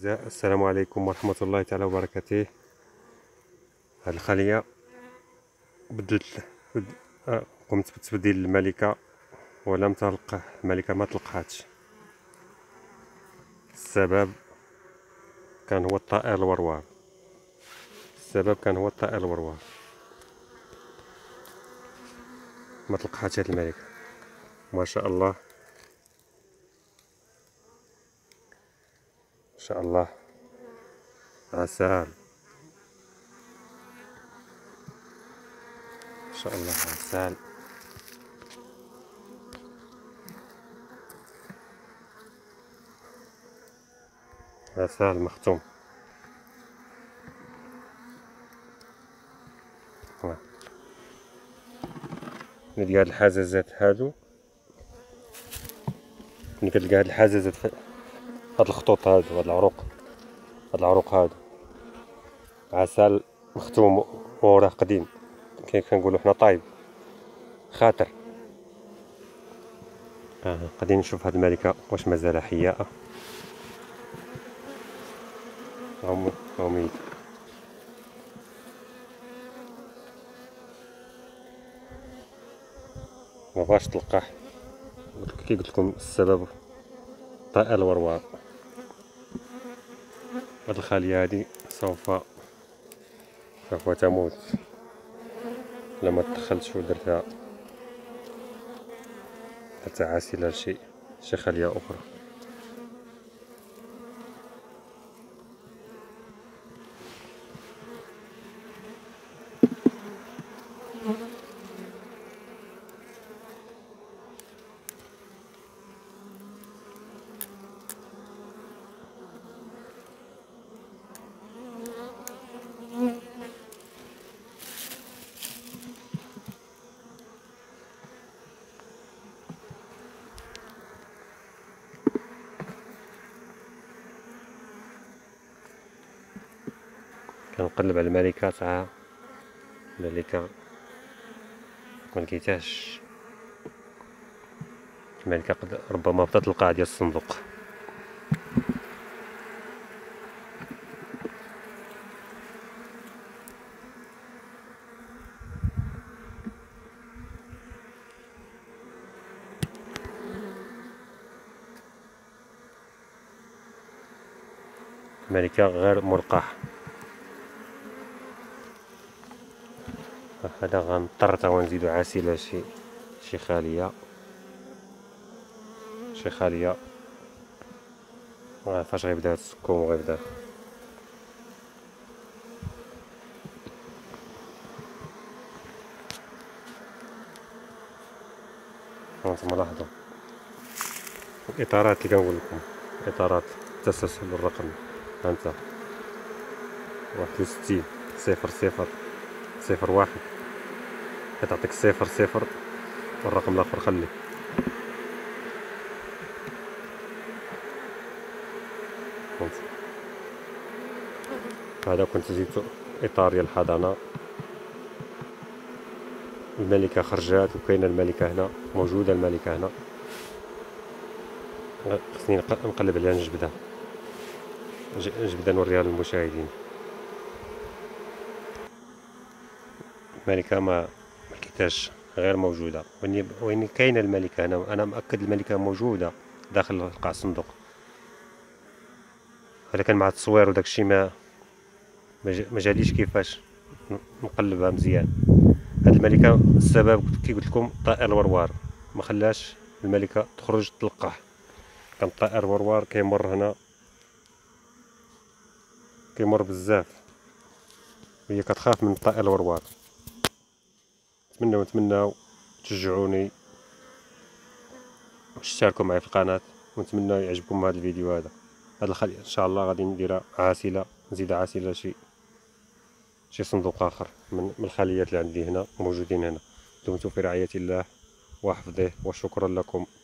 الأعزاء، السلام عليكم ورحمة الله تعالى وبركاته. هاد الخلية قمت بتبديل الملكة ولم تلقى الملكة، ما تلقاتش. السبب كان هو الطائر الوروار. ما تلقاتش هاد الملكة. ما شاء الله ما شاء الله، عسال ما شاء الله، عسال. عسال مختوم. نلقى هاد الحزازات هادو، ملي كتلقى هاد الحزازات هاد الخطوط هادو، هاد العروق هادو، عسل مختوم وراه قديم، كنقولو حنا طايب خاطر. غادي نشوف هاد الملكة واش مازال حية. ميت. ما بغاش تلقاه. كي قلت لكم السبب طائر الوروار. هاد الخلية هادي سوف تموت لما تدخلتش ودرتها عاسلة شي خلية أخرى. كنقلب على الملكة تاع الملكة ملقيتهاش. الملكة ربما بطات القاع ديال الصندوق. الملكة غير ملقاح. هذا غنضطر توا نزيدو عاسلة شي خالية. فاش غيبدا السكوم وغيبدا هانتوما لاحظوا الإطارات اللي كنقول لكم، إطارات تسلسل الرقم. هانتا 61 0 0 0 1 كتعطيك 0 0 والرقم الآخر خليه. هذا كنت زيدت إطار ديال الحضانة. الملكة خرجات وكاينة الملكة هنا، موجودة الملكة هنا. خصني نقلب عليها نجبدها نوريها للمشاهدين. الملكة ما لقيتهاش، غير موجودة. وين كاينة الملكة هنا، أنا مأكد الملكة موجودة داخل قاع الصندوق، ولكن مع التصوير وداكشي ما جاليش كيفاش نقلبها مزيان. هاد الملكة السبب كي قلت لكم طائر الوروار، ما خلاش الملكة تخرج تلقاه. كان طائر الوروار كيمر هنا، كيمر بزاف، وهي كتخاف من الطائر الوروار. نتمناو تشجعوني وتشتركوا معي في القناة، ونتمنى يعجبكم هذا الفيديو. هذا الخلية ان شاء الله غادي نديرها عاسلة، نزيد عاسلة شي صندوق اخر من الخليات اللي عندي هنا موجودين هنا. دمتم في رعاية الله وحفظه، وشكرا لكم.